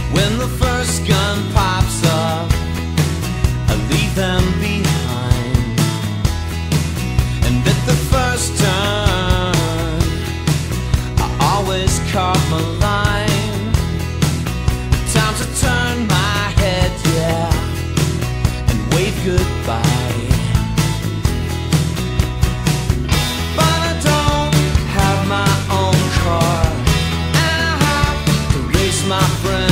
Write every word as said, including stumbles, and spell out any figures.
When the first gun pops up, I leave them behind. And at the first turn, I always caught my line. Time to turn my head, yeah, and wave goodbye. But I don't have my own car, and I have to race my friends.